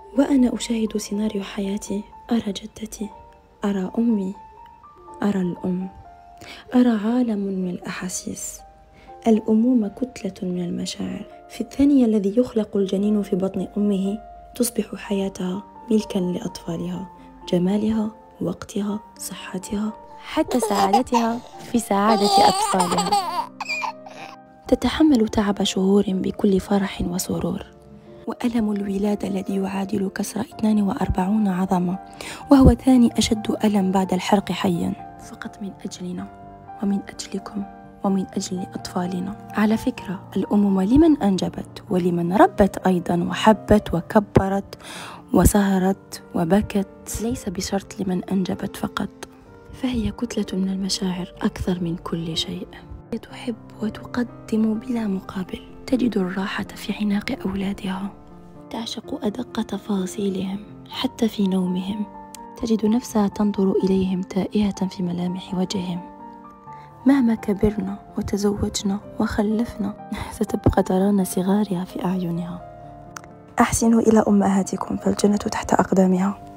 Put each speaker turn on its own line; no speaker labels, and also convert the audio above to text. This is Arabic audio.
وأنا أشاهد سيناريو حياتي، أرى جدتي، أرى أمي، أرى الأم، أرى عالم من الأحاسيس. الأمومة كتلة من المشاعر. في الثانية الذي يخلق الجنين في بطن أمه تصبح حياتها ملكا لأطفالها، جمالها، وقتها، صحتها، حتى سعادتها في سعادة أطفالها. تتحمل تعب شهور بكل فرح وسرور، وألم الولادة الذي يعادل كسر 42 عظمة، وهو ثاني أشد ألم بعد الحرق حيا، فقط من أجلنا ومن أجلكم ومن أجل أطفالنا. على فكرة، الأمومة لمن أنجبت ولمن ربت أيضا، وحبت وكبرت وسهرت وبكت، ليس بشرط لمن أنجبت فقط. فهي كتلة من المشاعر أكثر من كل شيء. تحب وتقدم بلا مقابل، تجد الراحة في عناق أولادها، تعشق أدق تفاصيلهم حتى في نومهم، تجد نفسها تنظر إليهم تائهة في ملامح وجههم. مهما كبرنا وتزوجنا وخلفنا ستبقى ترانا صغارها في أعينها. أحسنوا إلى أمهاتكم فالجنة تحت أقدامها.